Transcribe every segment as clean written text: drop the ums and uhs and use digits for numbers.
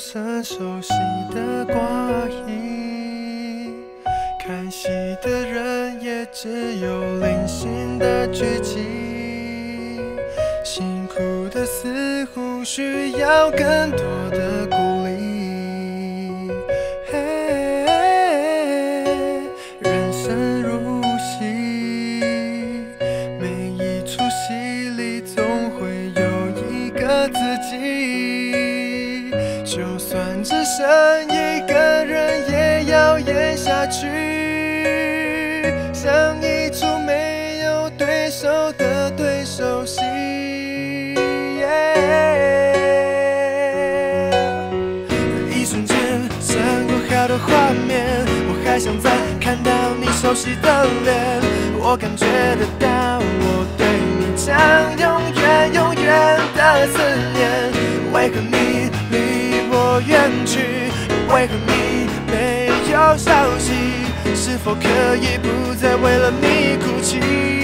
声熟悉的挂音，看戏的人也只有零星的剧情，辛苦的似乎需要更多的鼓励。人生如戏，每一出戏里总会有一个自己，就算只剩一个人也要演下去，像一出没有对手的对手戏。一瞬间闪过好多画面，我还想再看到你熟悉的脸，我感觉得到我对你将永远永远的思念。为何你离我远去？为何你没有消息？是否可以不再为了你哭泣？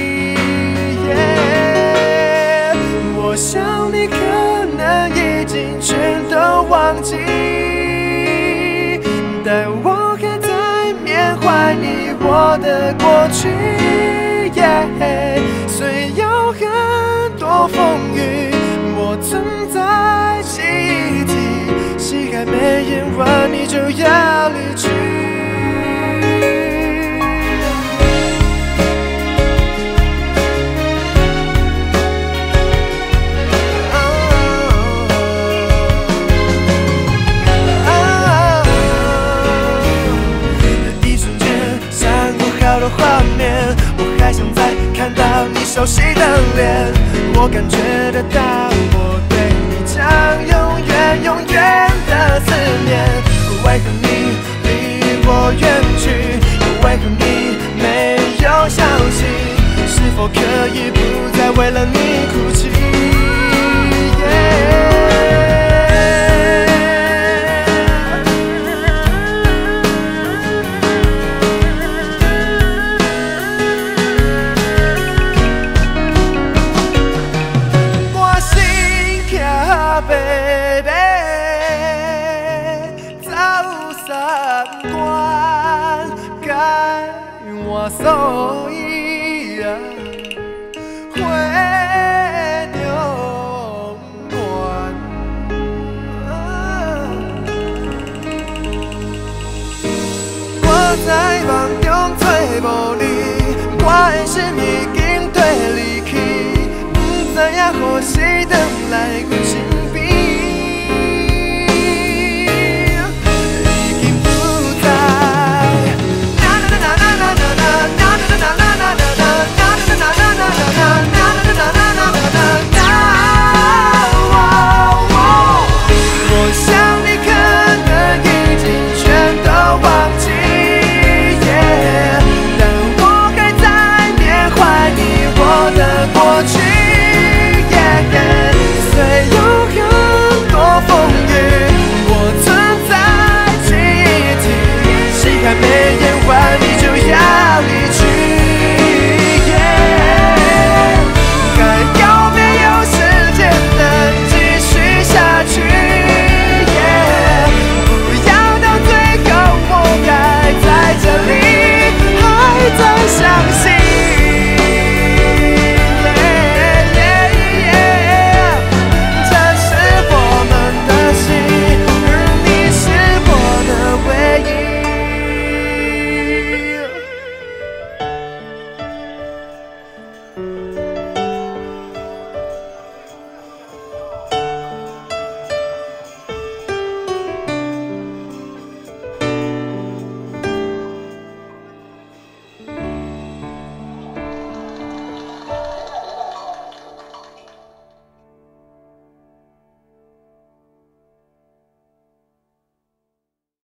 我想你可能已经全都忘记，但我还在缅怀你我的过去。虽有很多风雨，我曾在记忆里，戏还没演完你就要离去。画面，我还想再看到你熟悉的脸，我感觉得到我对你将永远永远的思念。为何你离我远去？为何你没有消息？是否可以不再为了你哭泣？所以